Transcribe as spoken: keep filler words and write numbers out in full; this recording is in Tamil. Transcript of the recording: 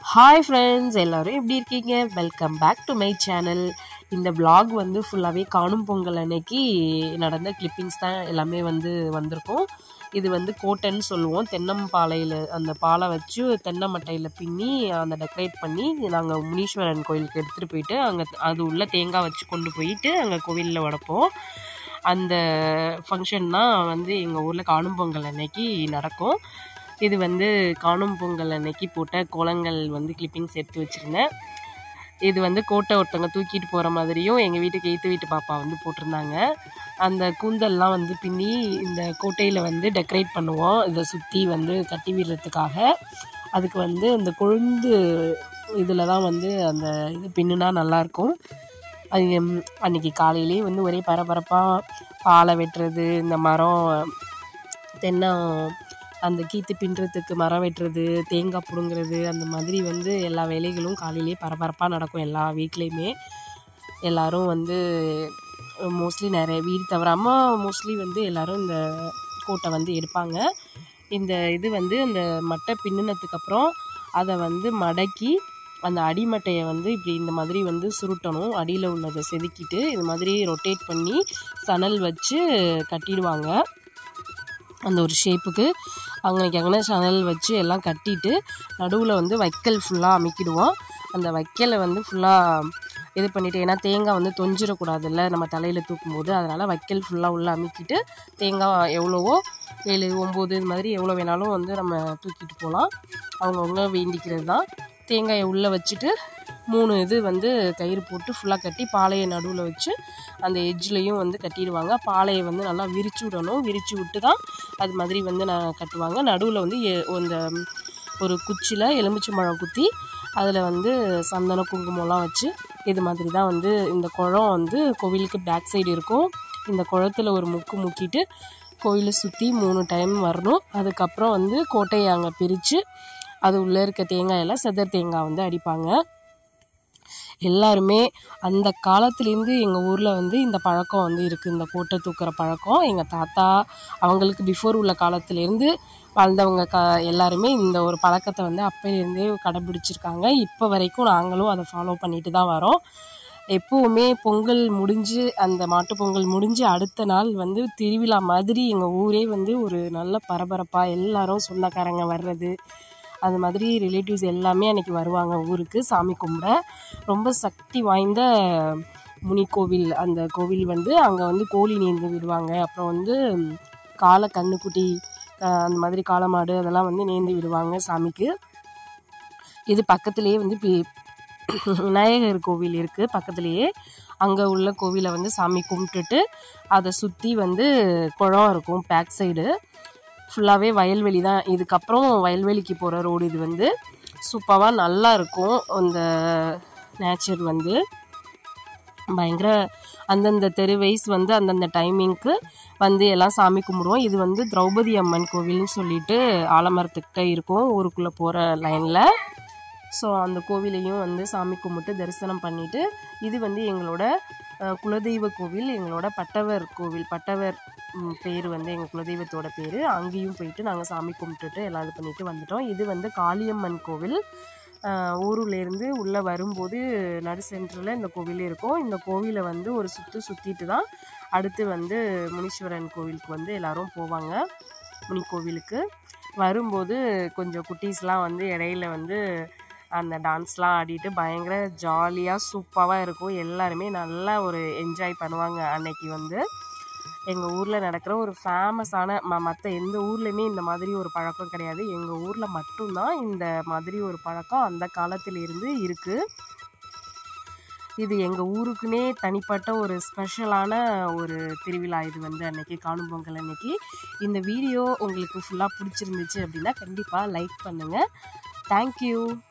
ஹாய் ஃப்ரெண்ட்ஸ், எல்லோரும் எப்படி இருக்கீங்க? Welcome back to my channel. இந்த vlog வந்து ஃபுல்லாகவே காணும் பொங்கல் அன்னைக்கு நடந்த கிளிப்பிங்ஸ் தான் எல்லாமே வந்து வந்திருக்கும். இது வந்து கோட்டைன்னு சொல்லுவோம். தென்னம்பாலையில் அந்த பாலை வச்சு தென்னை மட்டையில் பின்னி அந்த டெக்கரேட் பண்ணி நாங்கள் முனீஸ்வரன் கோயிலுக்கு எடுத்துகிட்டு போயிட்டு அங்கே அது உள்ள தேங்காய் வச்சு கொண்டு போயிட்டு அங்கே கோவிலில் உடைப்போம். அந்த ஃபங்க்ஷன் தான் வந்து எங்கள் ஊரில் காணும் பொங்கல் அன்னைக்கு நடக்கும். இது வந்து காணும் பொங்கல் அன்னைக்கு போட்ட கோலங்கள் வந்து கிளிப்பிங்ஸ் எடுத்து வச்சுருந்தேன். இது வந்து கோட்டை ஒருத்தவங்க தூக்கிட்டு போகிற மாதிரியும் எங்கள் வீட்டுக்கு எய்த்து வீட்டு பாப்பா வந்து போட்டிருந்தாங்க. அந்த கூந்தல்லாம் வந்து பின்னி இந்த கோட்டையில் வந்து டெக்கரேட் பண்ணுவோம். இதை சுற்றி வந்து கட்டி விடுறதுக்காக. அதுக்கு வந்து இந்த கொழுந்து இதில் தான் வந்து அந்த இது பின்னுனா நல்லாயிருக்கும். அது அன்றைக்கி காலையிலேயே வந்து ஒரே பரபரப்பாக பாலை வெட்டுறது, இந்த மரம் தென்னை அந்த கீத்து பின்னுறதுக்கு மரம் வெட்டுறது, தேங்காய் பிடுங்கிறது, அந்த மாதிரி வந்து எல்லா வேலைகளும் காலையிலே பரபரப்பாக நடக்கும் எல்லா வீட்லேயுமே. எல்லோரும் வந்து மோஸ்ட்லி நிறைய வீடு தவறாமல் மோஸ்ட்லி வந்து எல்லோரும் இந்த கோட்டை வந்து எடுப்பாங்க. இந்த இது வந்து அந்த மட்டை பின்னினதுக்கப்புறம் அதை வந்து மடக்கி அந்த அடிமட்டையை வந்து இப்படி இந்த மாதிரி வந்து சுருட்டணும். அடியில் உள்ளதை செதுக்கிட்டு இது மாதிரி ரொட்டேட் பண்ணி சணல் வச்சு கட்டிடுவாங்க. அந்த ஒரு ஷேப்புக்கு அங்கே அங்கே சணல் வச்சு எல்லாம் கட்டிட்டு நடுவில் வந்து வைக்கல் ஃபுல்லாக அமைக்கிடுவோம். அந்த வைக்கலை வந்து ஃபுல்லாக இது பண்ணிவிட்டு, ஏன்னா தேங்காய் வந்து தொஞ்சிடக்கூடாதுல்ல நம்ம தலையில் தூக்கும்போது, அதனால் வைக்கல் ஃபுல்லாக உள்ளே அமைக்கிட்டு தேங்காய் எவ்வளவோ ஏழு ஒம்பது இது மாதிரி எவ்வளோ வேணாலும் வந்து நம்ம தூக்கிட்டு போகலாம். அவங்கவுங்க வேண்டிக்கிறது தான். தேங்காயை உள்ளே வச்சுட்டு மூணு இது வந்து கயிறு போட்டு ஃபுல்லாக கட்டி பாலையை நடுவில் வச்சு அந்த எட்ஜ்லேயும் வந்து கட்டிடுவாங்க. பாலையை வந்து நல்லா விரிச்சு விடணும். விரித்து விட்டு தான் அது மாதிரி வந்து நான் கட்டுவாங்க. நடுவில் வந்து இந்த ஒரு குச்சியில் எலுமிச்சம்பழம் குத்தி அதில் வந்து சந்தன குங்குமம்லாம் வச்சு இது மாதிரி தான் வந்து இந்த குளம் வந்து கோவிலுக்கு பேக் சைடு இருக்கும். இந்த குளத்தில் ஒரு முக்கு முக்கிட்டு கோவிலை சுற்றி மூணு டைம் வரணும். அதுக்கப்புறம் வந்து கோட்டையை அங்கே பிரித்து அது உள்ளே இருக்க தேங்காயெல்லாம் செதர் தேங்காய் வந்து அடிப்பாங்க. எல்லாருமே அந்த காலத்துலேருந்து எங்கள் ஊரில் வந்து இந்த பழக்கம் வந்து இருக்குது. இந்த கோட்டை தூக்குற பழக்கம் எங்கள் தாத்தா அவங்களுக்கு பிஃபோர் உள்ள காலத்துலேருந்து வாழ்ந்தவங்க க எல்லாருமே இந்த ஒரு பழக்கத்தை வந்து அப்போலேருந்தே கடைபிடிச்சிருக்காங்க. இப்போ வரைக்கும் நாங்களும் அதை ஃபாலோ பண்ணிட்டு தான் வரோம். எப்போவுமே பொங்கல் முடிஞ்சு அந்த மாட்டு பொங்கல் முடிஞ்சு அடுத்த நாள் வந்து திருவிழா மாதிரி எங்கள் ஊரே வந்து ஒரு நல்ல பரபரப்பாக எல்லாரும் சொந்தக்காரங்க வர்றது, அது மாதிரி ரிலேட்டிவ்ஸ் எல்லாமே அன்றைக்கி வருவாங்க ஊருக்கு சாமி கும்பிட. ரொம்ப சக்தி வாய்ந்த முனி கோவில் அந்த கோவில் வந்து அங்கே வந்து கோழி நேர்ந்து விடுவாங்க. அப்புறம் வந்து காளை கண்ணுக்குட்டி அந்த மாதிரி காளை மாடு அதெல்லாம் வந்து நேர்ந்து விடுவாங்க சாமிக்கு. இது பக்கத்துலேயே வந்து விநாயகர் கோவில் இருக்குது பக்கத்துலேயே. அங்கே உள்ள கோவிலை வந்து சாமி கும்பிட்டுட்டு அதை சுற்றி வந்து குளம் இருக்கும் பேக் சைடு. ஃபுல்லாகவே வயல்வெளி தான். இதுக்கப்புறம் வயல்வெளிக்கு போகிற ரோடு. இது வந்து சூப்பராக நல்லா இருக்கும். அந்த நேச்சர் வந்து பயங்கர அந்தந்த தெரு வைஸ் வந்து அந்தந்த டைமிங்க்கு வந்து எல்லாம் சாமி கும்பிடுவோம். இது வந்து திரௌபதி அம்மன் கோவில்னு சொல்லிட்டு ஆலமரத்துக்கிட்ட இருக்கும் ஊருக்குள்ளே போகிற லைனில். ஸோ அந்த கோவிலையும் வந்து சாமி கும்பிட்டு தரிசனம் பண்ணிவிட்டு, இது வந்து எங்களோட குலதெய்வ கோவில், எங்களோட பட்டவர் கோவில். பட்டவர் பேர் வந்து எங்கள் குலதெய்வத்தோட பேர். அங்கேயும் போயிட்டு நாங்கள் சாமி கும்பிட்டுட்டு எல்லாம் இது பண்ணிவிட்டு வந்துட்டோம். இது வந்து காளியம்மன் கோவில். ஊருலேருந்து உள்ளே வரும்போது நடு சென்டரில் இந்த கோவில் இருக்கும். இந்த கோவிலை வந்து ஒரு சுற்று சுற்றிட்டு தான் அடுத்து வந்து முனீஸ்வரன் கோவிலுக்கு வந்து எல்லோரும் போவாங்க. முனி கோவிலுக்கு வரும்போது கொஞ்சம் குட்டீஸ்லாம் வந்து இடையில வந்து அந்த டான்ஸ்லாம் ஆடிட்டு பயங்கர ஜாலியாக சூப்பராக இருக்கும். எல்லாருமே நல்லா ஒரு என்ஜாய் பண்ணுவாங்க. அன்னைக்கு வந்து எங்கள் ஊரில் நடக்கிற ஒரு ஃபேமஸான ம மற்ற எந்த ஊர்லேயுமே இந்த மாதிரி ஒரு பழக்கம் கிடையாது. எங்கள் ஊரில் மட்டும்தான் இந்த மாதிரி ஒரு பழக்கம் அந்த காலத்திலிருந்து இருக்குது. இது எங்கள் ஊருக்குன்னே தனிப்பட்ட ஒரு ஸ்பெஷலான ஒரு திருவிழா. இது வந்து அன்றைக்கி காணும் பொங்கல் அன்னைக்கு. இந்த வீடியோ உங்களுக்கு ஃபுல்லாக பிடிச்சிருந்துச்சு அப்படின்னா கண்டிப்பாக லைக் பண்ணுங்கள். தேங்க்யூ.